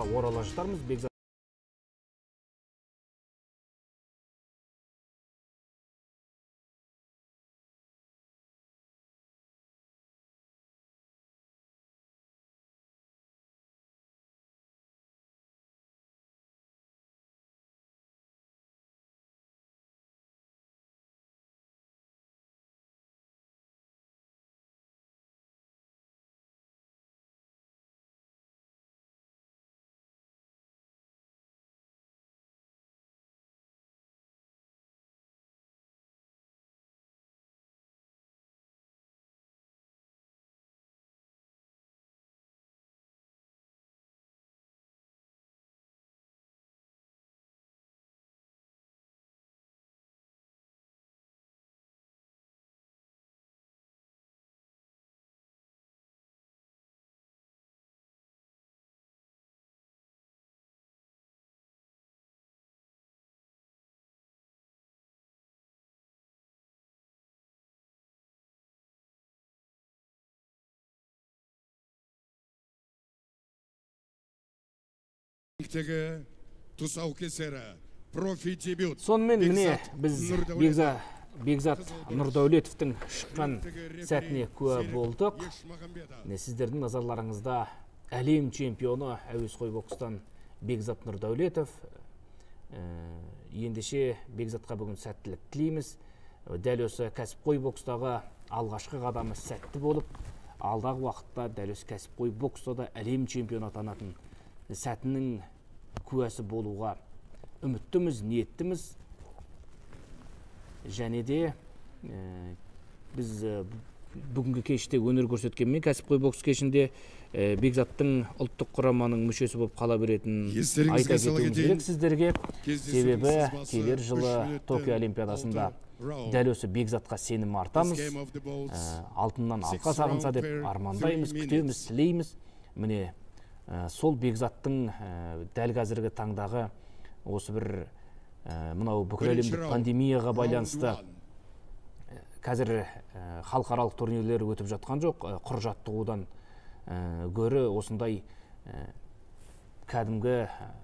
орала жатармыз. Бекзат сонымен міне біз Бекзат Нұрдәулетовтің шыққан сәтіне куә болдық. Сіздердің назарларыңызда әлем чемпионы әуесқой бокстан Бекзат Нұрдәулетов. Ендеше Бекзатқа бүгін сәттілік тілейміз. Дәл осы кәсіпқой бокстағы алғашқы қадамы сәтті болып, алдағы уақытта дәл осы кәсіпқой бокста да әлем чемпионы атанатын сәтінің куәсі болуға үміттіміз, ниеттіміз. Және де біз бүгінгі кеште өнер көрсеткенмен кәсіпқой бокс кешінде Бекзаттың ұлттық құраманың мүшесі болып қала беретінін айта кетуіміз керек сіздерге. Себебі келер жылы Токио Олимпиадасында дәл осы Бекзатқа сенім артамыз. Алтыннан алқа сағынса деп армандаймыз, күтеміз, тілейміз. Міне сол Бекзаттың дәл қазіргі таңдағы осы бір мынау бүкіләлемдік пандемияға байланысты қазір халықаралық турнирлер өтіп жатқан жоқ. Құр жаттығудан гөрі осындай кәдімгі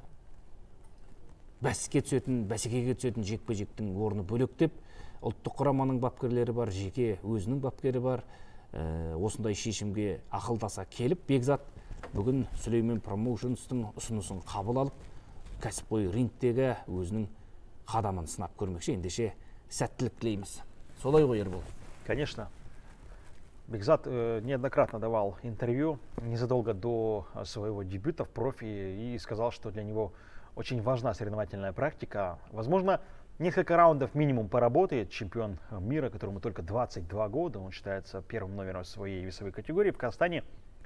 бәсекеге түсетін жекпе-жектің орны бөлектеп, ұлттық құраманың бапкерлері бар, жеке өзінің бапкері бар. Осындай шешімге ақылдаса келіп, Бекзат бүгін Сүлеймен Промоушнстың ұсынысын қабыл алып, кәсіпқой рингтегі өзінің қадамын сынап көрмекші. Ендеше сәттілік тілейміз. Солай ғой, Ербол? Конечно. Бекзат неоднократно давал интервью незадолго до своего дебюта в профи и сказал, что для него очень важна соревновательная практика. Возможно, несколько раундов минимум поработает чемпион мира, которому только 22 года. Он считается первым номером своей весовой категории в Казахстане.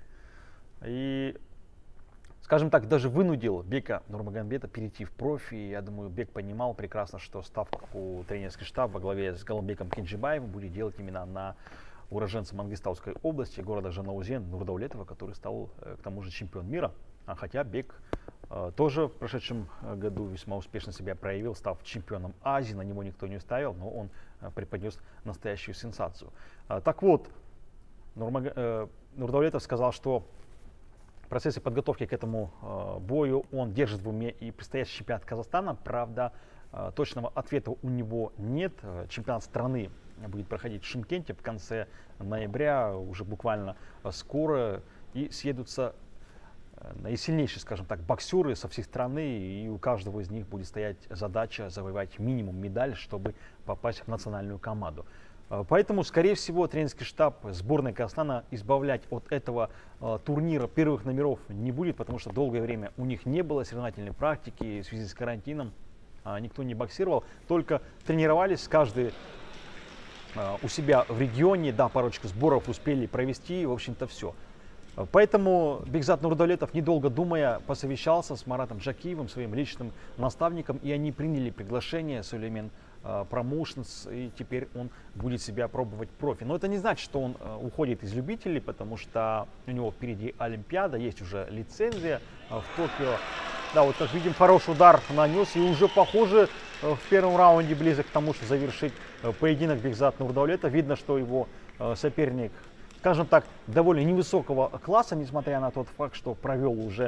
И, скажем так, даже вынудил Бека Нурмагомеда перейти в профи. Я думаю, Бек понимал прекрасно, что ставку тренерский штаб во главе с Галымбеком Кенжибаевым будет делать именно на уроженца Мангистауской области, города Жанаузен Нурдәулетова, который стал к тому же чемпион мира. Хотя Бек тоже в прошедшем году весьма успешно себя проявил, став чемпионом Азии. На него никто не ставил, но он преподнес настоящую сенсацию. Так вот, Нурдәулетов сказал, что в процессе подготовки к этому бою он держит в уме и предстоящий чемпионат Казахстана. Правда, точного ответа у него нет. Чемпионат страны будет проходить в Шымкенте в конце ноября, уже буквально скоро. И съедутся наисильнейшие, скажем так, боксеры со всей страны. И у каждого из них будет стоять задача завоевать минимум медаль, чтобы попасть в национальную команду. Поэтому, скорее всего, тренерский штаб сборной Казахстана избавлять от этого турнира первых номеров не будет, потому что долгое время у них не было соревновательной практики в связи с карантином. Никто не боксировал, только тренировались каждый у себя в регионе. Да, парочку сборов успели провести, в общем-то, все. Поэтому Бекзат Нурдәулетов, недолго думая, посовещался с Маратом Джакиевым, своим личным наставником, и они приняли приглашение Сүлеймен Промоушнс, и теперь он будет себя пробовать в профи. Но это не значит, что он уходит из любителей, потому что у него впереди Олимпиада, есть уже лицензия в Токио. Да, вот как видим, хороший удар нанес, и уже, похоже, в первом раунде близок к тому, что завершить поединок Бекзат Нурдәулетов. Видно, что его соперник, скажем так, довольно невысокого класса, несмотря на тот факт, что провел уже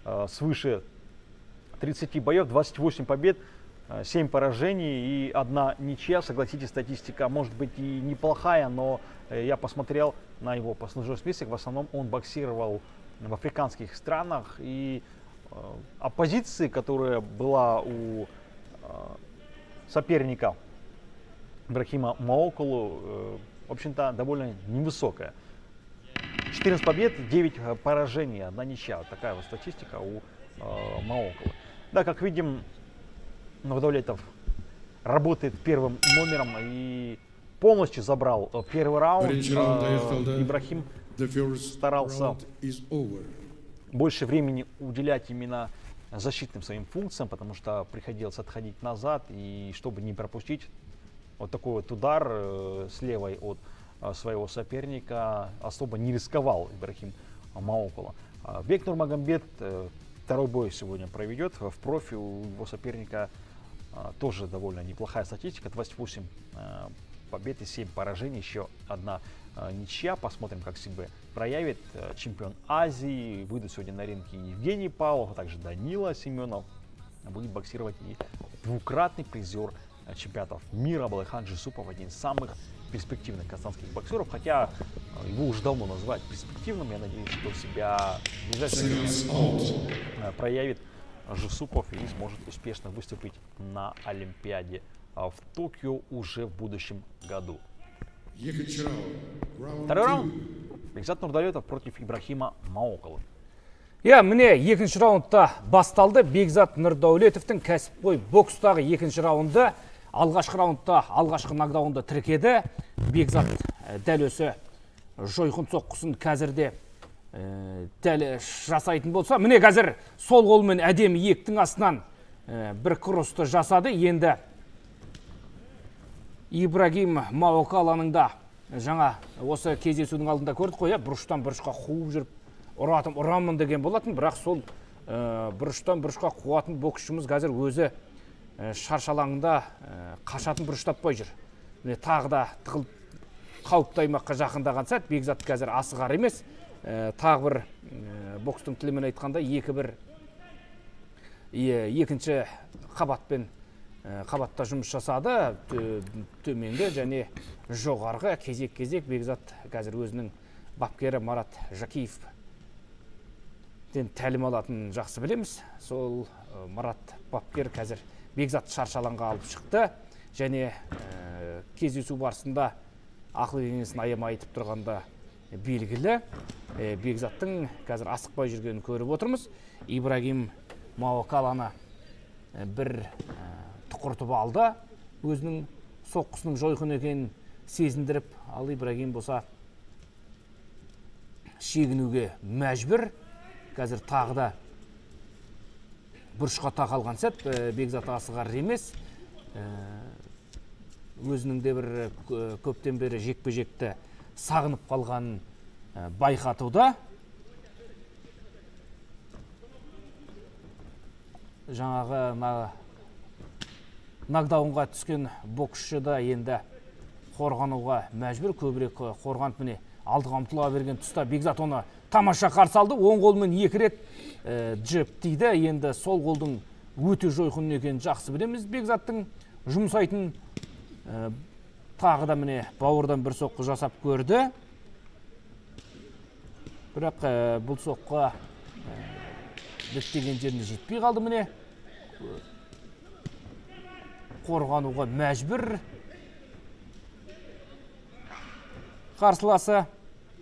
свыше 30 боев, 28 побед, 7 поражений и 1 ничья. Согласитесь, статистика может быть и неплохая, но я посмотрел на его послужной список. В основном он боксировал в африканских странах. И оппозиция, которая была у соперника Ибрахима Маоколу, в общем-то, довольно невысокая. 14 побед, 9 поражений, 1 ничья. Вот такая вот статистика у Маокола. Да, как видим, Нурдаулетов работает первым номером и полностью забрал первый раунд. Ибрахим старался больше времени уделять именно защитным своим функциям, потому что приходилось отходить назад, и чтобы не пропустить вот такой вот удар с левой от своего соперника, особо не рисковал Ибрахим Маокола. Бек Нурмагомед второй бой сегодня проведет в профи. У его соперника тоже довольно неплохая статистика, 28 побед и 7 поражений, еще 1 ничья. Посмотрим, как себя проявит чемпион Азии. Выйдут сегодня на ринг и Евгений Павлов, а также Данила Семенов. Будет боксировать и двукратный призер чемпионатов мира Балайхан Джусупов, один из самых перспективных казахстанских боксеров, хотя его уже давно называют перспективным. Я надеюсь, что себя в ближайшее время проявит Джусупов и сможет успешно выступить на Олимпиаде в Токио уже в будущем году. Второй раунд. Бекзат Нурдаулетов против Ибрахима Маокола. Міне екінші раундта басталды. Бекзат Нурдаулетовтың кәсіпқой бокстағы екінші раунды. Алғашқы раундта алғашқы нокдаунды тіркеді. Бекзат дәл өсі жойқын соққысын қазірде дәл жасайтын болса. Міне қазір сол қолмен әдемі ектің астынан бір кросты жасады. Енді Ибрагим Маокаланың да жаңа осы кездесудің алдында көрдік қой, бұрыштан бұрышқа қуып жүріп ұрамын деген болатын, бірақ сол бұрыштан бұрышқа қуатын боксшымыз қазір өзі шаршалаңында қашатын бұрыш таппай жүр. Тағы да қауіпті аймаққа жақындаған сәт, Бекзат қазір асығар емес. Тағы бір бокстың тілімен айтқанда екінші қабатта жұмыс жасады. Төменгі және жоғарғы кезек-кезек Бекзат қазір өзінің бапкері Марат Жақиев тәлім алатын жақсы білеміз. Сол Марат бапкер қазір Бекзат шаршалаңға алып шықты және кездесу барысында ақыл кеңесін аямай айтып тұрғанда белгілі. Бекзаттың қазір асықпай жүргенін көріп отырмыз. Ибрагим Маокаланы бір тұқыртып алды. Өзінің соққысының жойқын екенін сезіндіріп, ал Ибрагим болса шегінуге мәжбүр. Қазір тағы да бұрышқа тақалған сәт, Бекзат асығар емес. Өзінің де бір көптен бері жекпе-жекті сағынып қалғанын байқатуда. Жаңағы нокдаунға түскен боксшы да енді қорғануға мәжбүр, көбірек қорғанып міне алдыға ұмтыла берген тұста Бекзат оны тамаша қарсы алды. Оң қолмен 2 рет джеб тиді. Енді сол қолдың өте жойқын екенін жақсы білеміз. Бекзаттың жұмсайтын тағы да міне бауырдан бір соққы жасап көрді. Бірақ бұл соққы діттеген жеріне жетпей қалды. Міне қорғануға мәжбүр қарсыласы.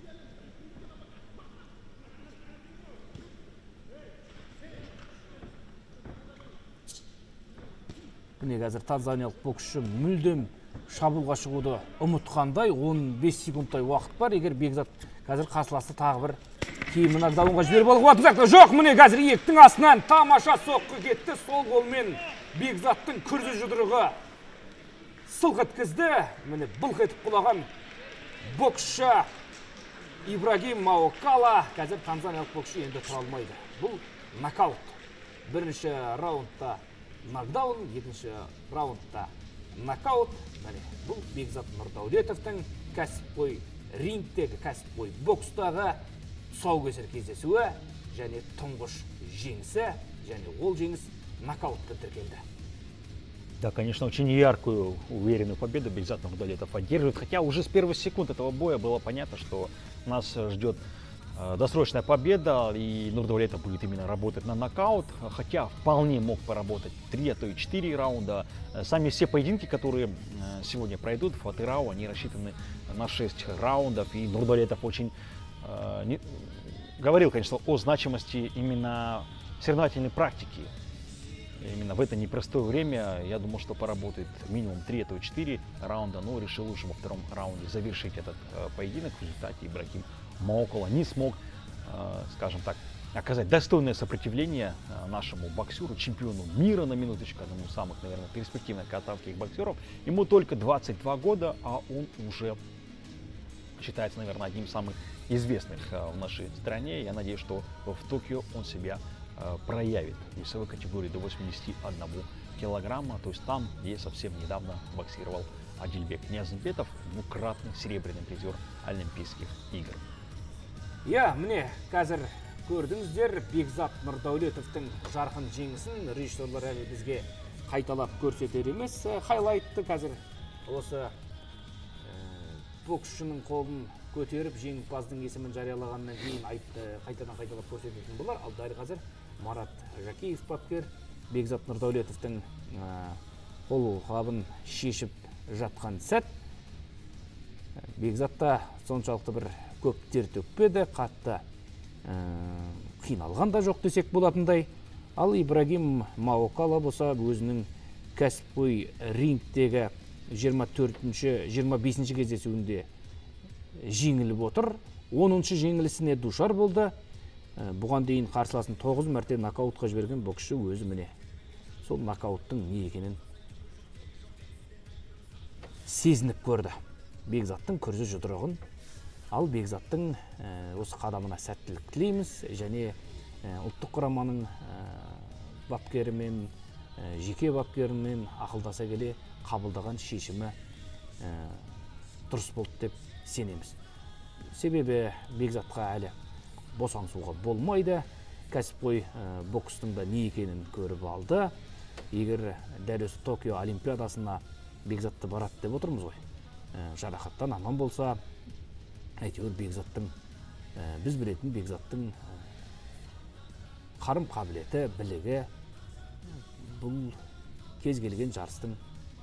Міне қазір танзаниялық боксшы мүлдем шабуылға шығуды ұмытқандай, 15 секундтай уақыт бар. Егер Бекзат қазір қарсыласы тағы бір кейінгі нокдаунға жіберіп алуға тырысады. Жоқ, міне қазір ектің астынан тамаша соққы кетті. Сол қолмен Бекзаттың күрзі жұдырығы сылқ еткізді. Міне былқ етіп құлаған боксшы Ибрагим Маокала. Қазір танзаниялық боксшы енді тұра алмайды. Бұл нокаут. Бірінші раундта нокдаун, екінші раундта нокаут. Бұл Бекзат Нурдаулетовтың кәсіпқой рингтегі, кәсіпқой бокстағы тұсаукесер кездесуі. және тұңғыш жеңісі, және ол жеңіс нокаутпен тіркелді. Да, конечно, очень яркую, уверенную победу Бекзат Нурдаулетов одерживает. Хотя уже с первых секунд этого боя было понятно, что нас ждет досрочная победа, и Нурдаулетов будет именно работать на нокаут. Хотя вполне мог поработать 3, а то и 4 раунда. Сами все поединки, которые сегодня пройдут в Атырау, они рассчитаны на 6 раундов. И Нурдаулетов очень говорил, конечно, о значимости именно соревновательной практики. Именно в это непростое время, я думал, что поработает минимум 3, а то и 4 раунда, но решил уже во втором раунде завершить этот поединок. В результате Ибрагим Маокола не смог, скажем так, оказать достойное сопротивление нашему боксеру, чемпиону мира, на минуточку, одному из самых, наверное, перспективных катарских боксеров. Ему только 22 года, а он уже считается, наверное, одним из самых известных в нашей стране. Я надеюсь, что в Токио он себя проявит в весовой категории до 81 килограмма, то есть там, где совсем недавно боксировал Адильбек Ниязымбетов, двукратный серебряный призер Олимпийских игр. Міне, қазір көрдіңіздер, Бекзат Нурдаулетовтың жарқын жеңісін режиссерлар әлі бізге қайталап көрсетер емес. Хайлайтты қазір осы боксшының қолын көтеріп, жеңімпаздың есімін жариялағаннан кейін қайтадан қайталап көрсететін болар. Ал дәл қазір Марат Жакиев бапкер Бекзат Нурдаулетовтың қолғабын шешіп жатқан сәт. Бекзатта соншалықты бір көп тер төкпеді, қатты қиналған да жоқ десек болатындай. Ал Ибрагим Маокола болса өзінің кәсіпқой рингтегі 25-ші кездесуінде жеңіліп отыр. 10-ші жеңілісіне душар болды. Бұған дейін қарсыласын 9 мәрте нокаутқа жіберген боксшы өзі міне сол нокауттың не екенін сезініп көрді. Бекзаттың күрзі жұдырығын. Ал Бекзаттың осы қадамына сәттілік тілейміз, және ұлттық құраманың бапкерімен, жеке бапкерімен ақылдаса келе қабылдаған шешімі дұрыс болды деп сенеміз. Себебі Бекзатқа әлі босаңсуға болмайды. Кәсіпқой бокстың да не екенін көріп алды. Егер дәл осы Токио Олимпиадасына Бекзатты барады деп отырмыз ғой. Жарақаттан аман болса, әйтеуір Бекзаттың, біз білетін Бекзаттың қарым қабілеті, білігі бұл кез келген жарыстың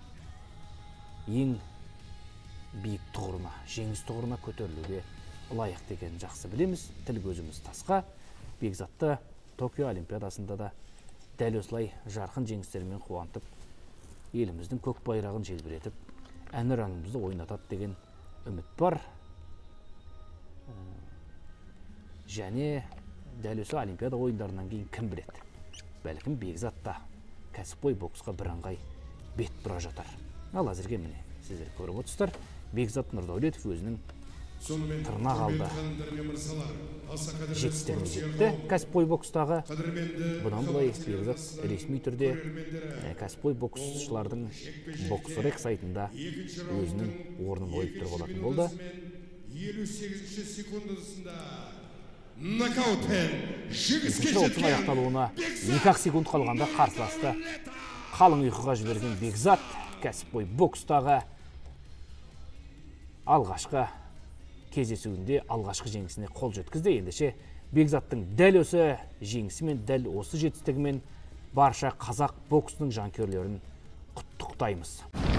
ең биік тұғырына, жеңіс тұғырына көтерілуге лайық екенін жақсы білеміз. Тіл көзіміз тасқа. Бекзатты Токио Олимпиадасында да дәл осылай жарқын жеңістермен қуантып, еліміздің көк байрағын желбіретіп, әнұранымызды ойнатады деген үміт бар. Және дәл осы Олимпиада ойындарынан кейін кім біледі? Бәлкім Бекзат та кәсіпқой боксқа бірыңғай бет бұра жатар. Ал әзірге міне сіздер көріп отырсыздар, Бекзат Нурдаулетов өзінің тырнақ алды жетістігіне жетті кәсіпқой бокстағы. Бұдан былай Бекзат ресми түрде кәсіпқой боксшылардың боксрек сайтында өзінің орнын ойып тұрып алатын болды. 58 секундасында нокаутпен жеңіске жеткен. Аяқталуына 2 секунд қалғанда қарсыласты қалың ұйқыға жіберген Бекзат кәсіпқой бокстағы алғашқы кездесуінде алғашқы жеңісіне қол жеткізді. Ендеше Бекзаттың дәл осы жеңісімен, дәл осы жетістігімен барша қазақ боксының жанкүйерлерін құттықтаймыз.